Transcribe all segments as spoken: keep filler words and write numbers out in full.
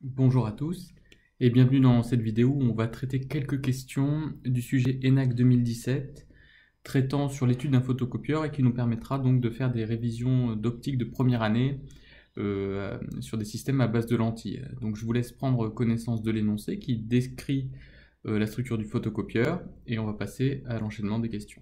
Bonjour à tous et bienvenue dans cette vidéo où on va traiter quelques questions du sujet ENAC deux mille dix-sept traitant sur l'étude d'un photocopieur et qui nous permettra donc de faire des révisions d'optique de première année euh, sur des systèmes à base de lentilles. Donc je vous laisse prendre connaissance de l'énoncé qui décrit euh, la structure du photocopieur et on va passer à l'enchaînement des questions.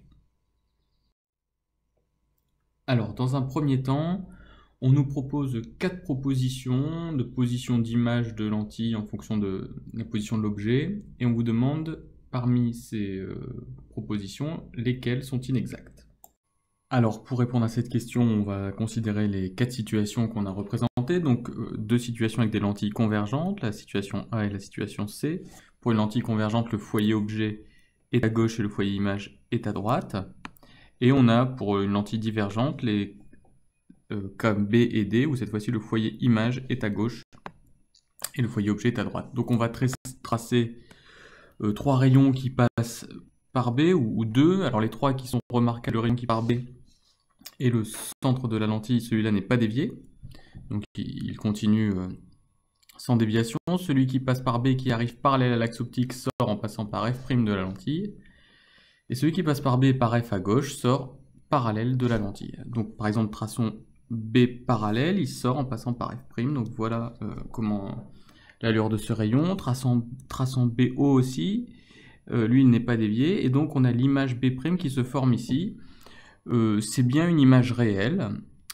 Alors dans un premier temps, on nous propose quatre propositions de position d'image de lentille en fonction de la position de l'objet, et on vous demande, parmi ces euh, propositions, lesquelles sont inexactes. Alors, pour répondre à cette question, on va considérer les quatre situations qu'on a représentées, donc euh, deux situations avec des lentilles convergentes, la situation A et la situation C. Pour une lentille convergente, le foyer objet est à gauche et le foyer image est à droite. Et on a, pour une lentille divergente, les cas B et D, où cette fois-ci le foyer image est à gauche et le foyer objet est à droite. Donc on va tracer euh, trois rayons qui passent par B, ou, ou deux. Alors les trois qui sont remarquables, le rayon qui part B et le centre de la lentille, celui-là n'est pas dévié, donc il continue euh, sans déviation. Celui qui passe par B, qui arrive parallèle à l'axe optique, sort en passant par F' de la lentille. Et celui qui passe par B par F à gauche sort parallèle de la lentille. Donc par exemple, traçons B parallèle, il sort en passant par F', donc voilà euh, comment l'allure de ce rayon. Traçant, traçant B O aussi, euh, lui il n'est pas dévié, et donc on a l'image B' qui se forme ici. Euh, c'est bien une image réelle,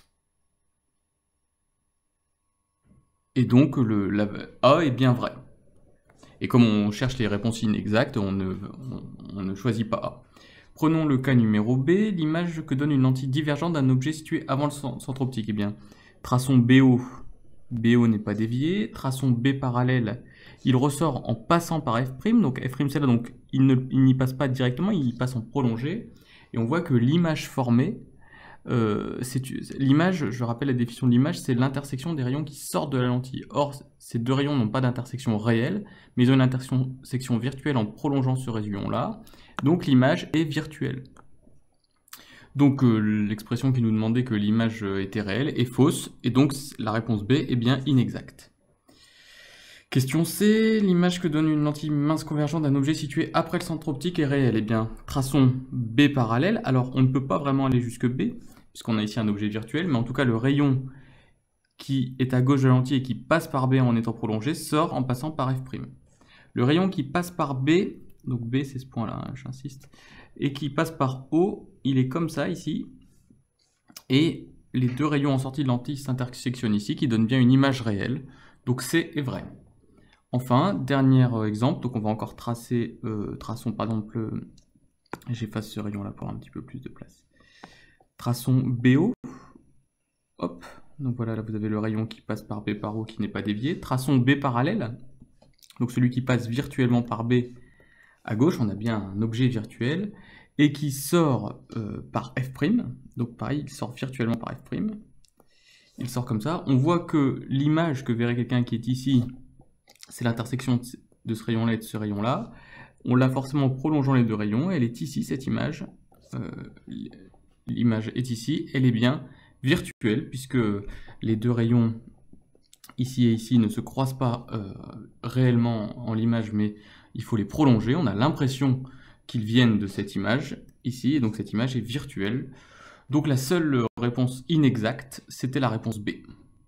et donc le, la A est bien vrai. Et comme on cherche les réponses inexactes, on ne, on, on ne choisit pas A. Prenons le cas numéro B, l'image que donne une lentille divergente d'un objet situé avant le centre optique. Eh bien, traçons B O. B O n'est pas dévié. Traçons B parallèle. Il ressort en passant par F'. Donc F' c'est là, donc il n'y passe pas directement, il passe en prolongé. Et on voit que l'image formée, euh, l'image, je rappelle la définition de l'image, c'est l'intersection des rayons qui sortent de la lentille. Or, ces deux rayons n'ont pas d'intersection réelle, mais ils ont une intersection virtuelle en prolongeant ce rayon-là. Donc l'image est virtuelle. Donc euh, l'expression qui nous demandait que l'image était réelle est fausse, et donc la réponse B est bien inexacte. Question C, l'image que donne une lentille mince convergente d'un objet situé après le centre optique est réelle. Eh bien, traçons B parallèle. Alors on ne peut pas vraiment aller jusque B, puisqu'on a ici un objet virtuel, mais en tout cas le rayon qui est à gauche de la lentille et qui passe par B en étant prolongé sort en passant par F'. Le rayon qui passe par B, donc B c'est ce point-là, hein, j'insiste, et qui passe par O, il est comme ça ici, et les deux rayons en sortie de lentille s'intersectionnent ici, qui donnent bien une image réelle, donc C est vrai. Enfin, dernier exemple, donc on va encore tracer, euh, traçons par exemple, euh, j'efface ce rayon-là pour un petit peu plus de place. Traçons B O, hop, donc voilà, là vous avez le rayon qui passe par B par O qui n'est pas dévié. Traçons B parallèle, donc celui qui passe virtuellement par B à gauche, on a bien un objet virtuel, et qui sort euh, par F', donc pareil, il sort virtuellement par F', il sort comme ça. On voit que l'image que verrait quelqu'un qui est ici, c'est l'intersection de ce rayon-là et de ce rayon-là. On l'a forcément en prolongeant les deux rayons, elle est ici, cette image. Euh, l'image est ici, elle est bien virtuelle, puisque les deux rayons, ici et ici, ne se croisent pas euh, réellement en l'image, mais il faut les prolonger. On a l'impression qu'ils viennent de cette image, ici, et donc cette image est virtuelle. Donc la seule réponse inexacte, c'était la réponse B.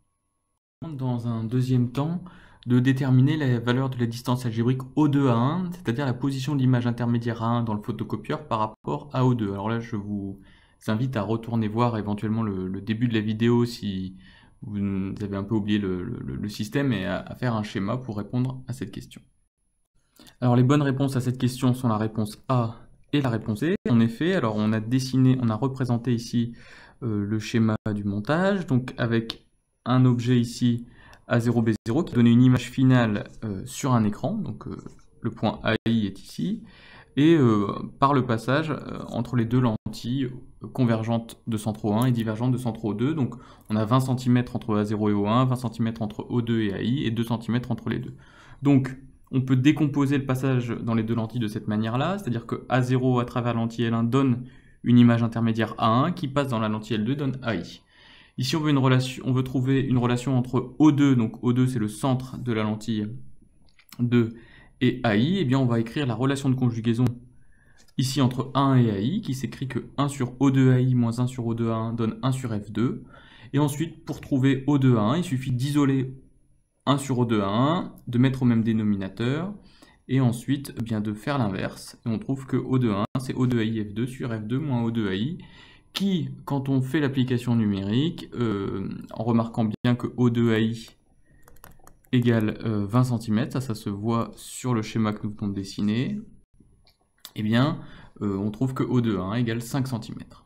Dans un deuxième temps, de déterminer la valeur de la distance algébrique O deux à un, c'est-à-dire la position de l'image intermédiaire A un dans le photocopieur par rapport à O deux. Alors là, je vous invite à retourner voir éventuellement le, le début de la vidéo si vous avez un peu oublié le, le, le système, et à, à faire un schéma pour répondre à cette question. Alors les bonnes réponses à cette question sont la réponse A et la réponse C. En effet, alors on a dessiné, on a représenté ici euh, le schéma du montage, donc avec un objet ici A zéro B zéro qui donne une image finale euh, sur un écran, donc euh, le point A I est ici, et euh, par le passage euh, entre les deux lentilles euh, convergentes de centre O un et divergentes de centre O deux, donc on a vingt centimètres entre A zéro et O un, vingt centimètres entre O deux et A I, et deux centimètres entre les deux. Donc on peut décomposer le passage dans les deux lentilles de cette manière-là, c'est-à-dire que A zéro à travers la lentille L un donne une image intermédiaire A un qui passe dans la lentille L deux donne A I. Ici, on veut, une relation, on veut trouver une relation entre O deux, donc O deux c'est le centre de la lentille deux, et A I, et bien on va écrire la relation de conjugaison ici entre un et A I, qui s'écrit que un sur O deux A I moins un sur O deux A un donne un sur F deux. Et ensuite, pour trouver O deux A un, il suffit d'isoler un sur O deux A un, de mettre au même dénominateur, et ensuite eh bien, de faire l'inverse. Et on trouve que O deux A un, c'est O deux A I F deux sur F deux moins O deux A I, qui, quand on fait l'application numérique, euh, en remarquant bien que O deux A I égale euh, vingt centimètres, ça, ça se voit sur le schéma que nous venons de dessiner, eh bien, euh, on trouve que O deux A un égale cinq centimètres.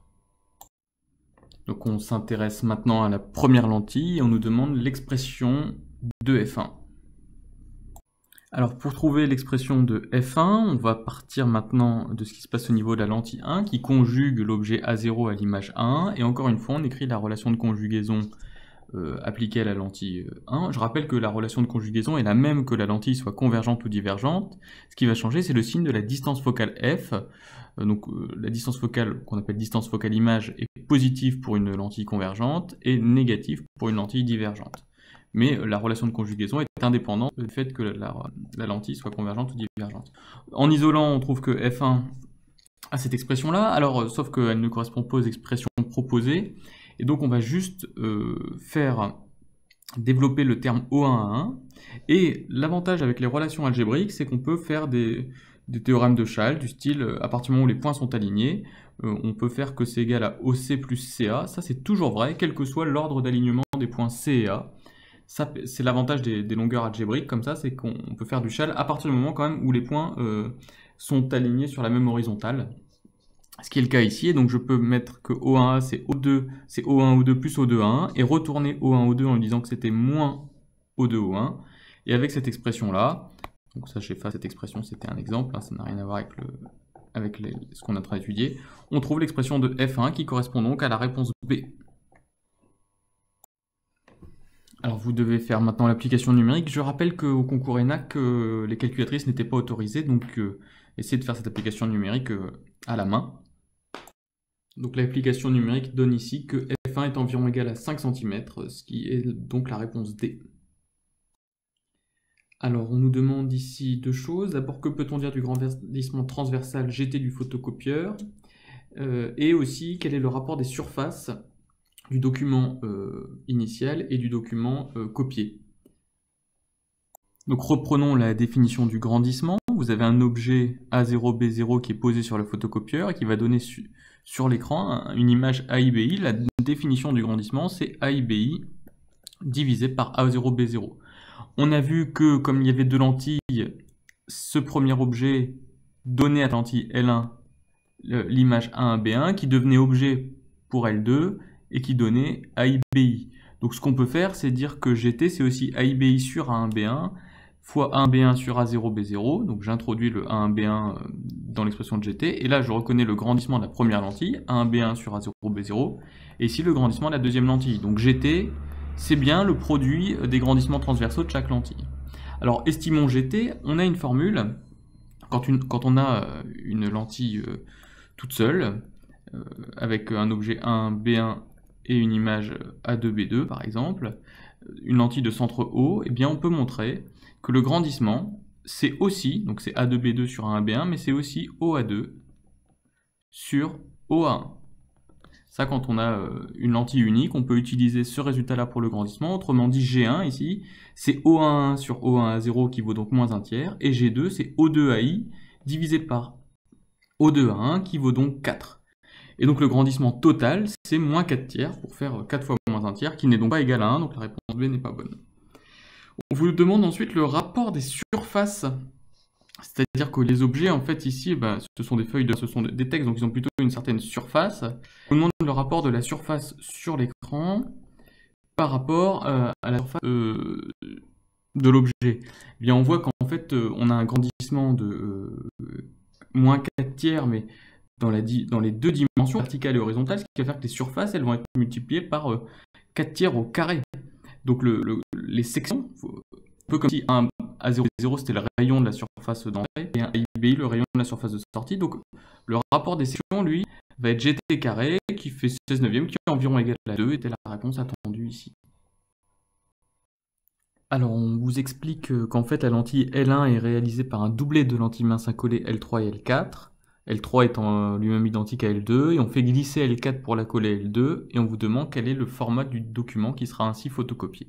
Donc on s'intéresse maintenant à la première lentille et on nous demande l'expression de F un. Alors pour trouver l'expression de F un, on va partir maintenant de ce qui se passe au niveau de la lentille un qui conjugue l'objet A zéro à l'image un, et encore une fois on écrit la relation de conjugaison euh, appliquée à la lentille un. Je rappelle que la relation de conjugaison est la même que la lentille soit convergente ou divergente. Ce qui va changer, c'est le signe de la distance focale F. Euh, donc euh, la distance focale, qu'on appelle distance focale image, est positive pour une lentille convergente et négative pour une lentille divergente. Mais euh, la relation de conjugaison est indépendante du fait que la, la lentille soit convergente ou divergente. En isolant, on trouve que F un a cette expression-là, alors euh, sauf qu'elle ne correspond pas aux expressions proposées, et donc on va juste euh, faire développer le terme O un à un, et l'avantage avec les relations algébriques, c'est qu'on peut faire des, des théorèmes de Chasles, du style, à partir du moment où les points sont alignés, euh, on peut faire que c'est égal à O C plus C A, ça c'est toujours vrai, quel que soit l'ordre d'alignement des points C et A. C'est l'avantage des, des longueurs algébriques, comme ça, c'est qu'on peut faire du Chasles à partir du moment quand même où les points euh, sont alignés sur la même horizontale. Ce qui est le cas ici, et donc je peux mettre que O un A c'est O deux, c'est O un O deux plus O deux A un, et retourner O un O deux en lui disant que c'était moins O deux O un, et avec cette expression-là, donc ça j'efface cette expression, c'était un exemple, hein, ça n'a rien à voir avec, le, avec les, ce qu'on est en train d'étudier, on trouve l'expression de F un qui correspond donc à la réponse B. Alors vous devez faire maintenant l'application numérique. Je rappelle qu'au concours ENAC, euh, les calculatrices n'étaient pas autorisées, donc euh, essayez de faire cette application numérique euh, à la main. Donc l'application numérique donne ici que F un est environ égal à cinq centimètres, ce qui est donc la réponse D. Alors on nous demande ici deux choses. D'abord, que peut-on dire du grandissement transversal G T du photocopieur, euh, et aussi quel est le rapport des surfaces du document euh, initial et du document euh, copié. Donc reprenons la définition du grandissement. Vous avez un objet A zéro B zéro qui est posé sur le photocopieur et qui va donner su sur l'écran une image A I B I. La définition du grandissement, c'est A I B I divisé par A zéro B zéro. On a vu que comme il y avait deux lentilles, ce premier objet donnait à la lentille L un l'image A un B un qui devenait objet pour L deux et qui donnait A I B I. Donc ce qu'on peut faire, c'est dire que G T, c'est aussi A I B I sur A un B un fois A un B un sur A zéro B zéro. Donc j'introduis le A un B un dans l'expression de G T, et là je reconnais le grandissement de la première lentille, A un B un sur A zéro B zéro, et ici le grandissement de la deuxième lentille. Donc G T, c'est bien le produit des grandissements transversaux de chaque lentille. Alors estimons G T, on a une formule, quand, une, quand on a une lentille euh, toute seule, euh, avec un objet A un B un et une image A deux B deux par exemple, une lentille de centre O, eh bien on peut montrer que le grandissement, c'est aussi, donc c'est A deux B deux sur A un B un, mais c'est aussi O A deux sur O A un. Ça, quand on a une lentille unique, on peut utiliser ce résultat-là pour le grandissement. Autrement dit, G un ici, c'est O un sur O un A zéro qui vaut donc moins un tiers, et G deux, c'est O deux A I divisé par O deux A un qui vaut donc quatre. Et donc le grandissement total, c'est moins quatre tiers, pour faire quatre fois moins un tiers, qui n'est donc pas égal à un, donc la réponse B n'est pas bonne. On vous demande ensuite le rapport des surfaces, c'est-à-dire que les objets, en fait, ici, bah, ce sont des feuilles, de, ce sont des textes, donc ils ont plutôt une certaine surface. On vous demande le rapport de la surface sur l'écran par rapport euh, à la surface euh, de l'objet. Eh bien, on voit qu'en fait, euh, on a un grandissement de euh, moins quatre tiers, mais Dans, la, dans les deux dimensions, verticale et horizontale, ce qui va faire que les surfaces, elles vont être multipliées par euh, quatre tiers au carré. Donc le, le, les sections, un peu comme si un, A zéro, B zéro c'était le rayon de la surface d'entrée, et un I B I le rayon de la surface de sortie. Donc le rapport des sections, lui, va être G T carré, qui fait seize neuvième, qui est environ égal à deux, était la réponse attendue ici. Alors on vous explique qu'en fait la lentille L un est réalisée par un doublet de lentilles minces incollées L trois et L quatre, L trois étant lui-même identique à L deux, et on fait glisser L quatre pour la coller L deux, et on vous demande quel est le format du document qui sera ainsi photocopié.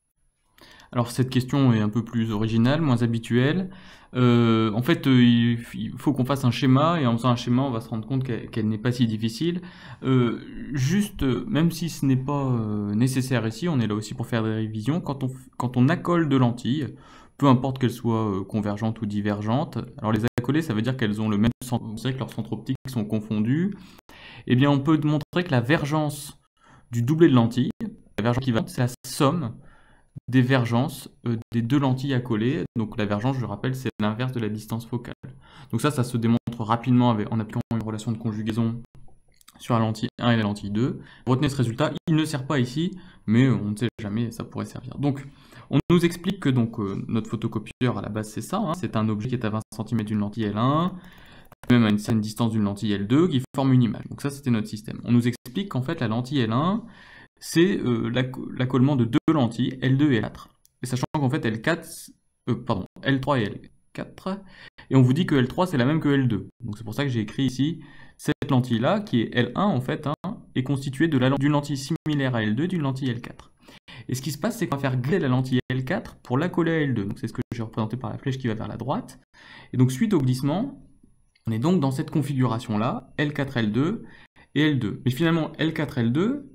Alors cette question est un peu plus originale, moins habituelle. Euh, en fait, euh, il, il faut qu'on fasse un schéma, et en faisant un schéma, on va se rendre compte qu'elle qu'elle n'est pas si difficile. Euh, juste, même si ce n'est pas euh, nécessaire ici, on est là aussi pour faire des révisions, quand on, quand on accole deux lentilles, peu importe qu'elles soient euh, convergentes ou divergentes, alors les accoler, ça veut dire qu'elles ont le même centre, c'est vrai que leurs centres optiques sont confondus, eh bien on peut montrer que la vergence du doublet de lentilles, la vergence équivalente, c'est la somme des vergences euh, des deux lentilles accolées. Donc la vergence, je rappelle, c'est l'inverse de la distance focale. Donc ça, ça se démontre rapidement avec, en appliquant une relation de conjugaison sur la lentille un et la lentille deux. Retenez ce résultat, il ne sert pas ici, mais on ne sait jamais, ça pourrait servir. Donc on nous explique que donc, euh, notre photocopieur, à la base, c'est ça, hein, c'est un objet qui est à vingt centimètres d'une lentille L un, même à une certaine distance d'une lentille L deux, qui forme une image. Donc ça, c'était notre système. On nous explique qu'en fait, la lentille L un, c'est euh, l'accollement de deux lentilles, L deux et L quatre. Et sachant qu'en fait, L quatre, euh, pardon, L trois et L quatre, et on vous dit que L trois, c'est la même que L deux. Donc c'est pour ça que j'ai écrit ici, cette lentille-là, qui est L un, en fait, hein, est constituée d'une lentille similaire à L deux, d'une lentille L quatre. Et ce qui se passe, c'est qu'on va faire glisser la lentille L quatre pour la coller à L deux. Donc c'est ce que j'ai représenté par la flèche qui va vers la droite. Et donc suite au glissement, on est donc dans cette configuration-là, L quatre, L deux et L deux. Mais finalement, L quatre, L deux,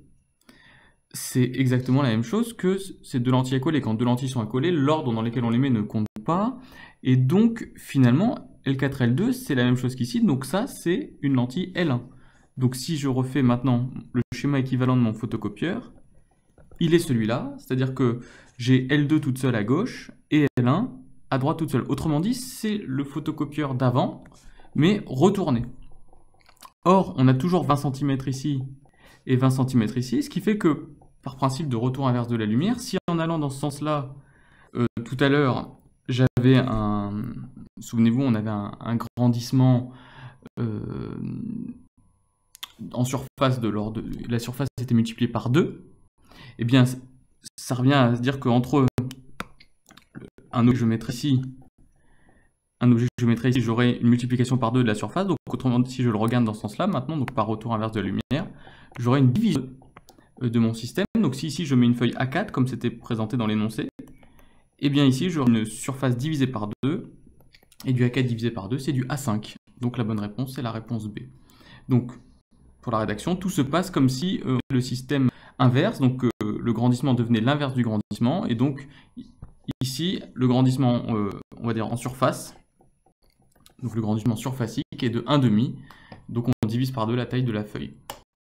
c'est exactement la même chose que ces deux lentilles accolées. Quand deux lentilles sont accolées, l'ordre dans lequel on les met ne compte pas. Et donc, finalement, L quatre, L deux, c'est la même chose qu'ici. Donc ça, c'est une lentille L un. Donc si je refais maintenant le schéma équivalent de mon photocopieur, il est celui-là. C'est-à-dire que j'ai L deux toute seule à gauche et L un à droite toute seule. Autrement dit, c'est le photocopieur d'avant, mais retourné. Or, on a toujours vingt centimètres ici et vingt centimètres ici, ce qui fait que, par principe de retour inverse de la lumière, si en allant dans ce sens-là, euh, tout à l'heure, j'avais un... Souvenez-vous, on avait un, un grandissement euh, en surface de l'ordre... La surface était multipliée par deux. Eh bien, ça revient à se dire qu'entre un objet que je mettrai ici, un objet que je mettrai ici, j'aurai une multiplication par deux de la surface. Donc, autrement dit, si je le regarde dans ce sens-là, maintenant, donc par retour inverse de la lumière, j'aurai une division de mon système. Donc si ici je mets une feuille A quatre, comme c'était présenté dans l'énoncé, et bien ici j'aurai une surface divisée par deux, et du A quatre divisé par deux, c'est du A cinq. Donc la bonne réponse, c'est la réponse B. Donc, pour la rédaction, tout se passe comme si euh, le système inverse, donc euh, le grandissement devenait l'inverse du grandissement, et donc ici, le grandissement, euh, on va dire en surface, donc le grandissement surfacique est de un virgule cinq, donc on divise par deux la taille de la feuille.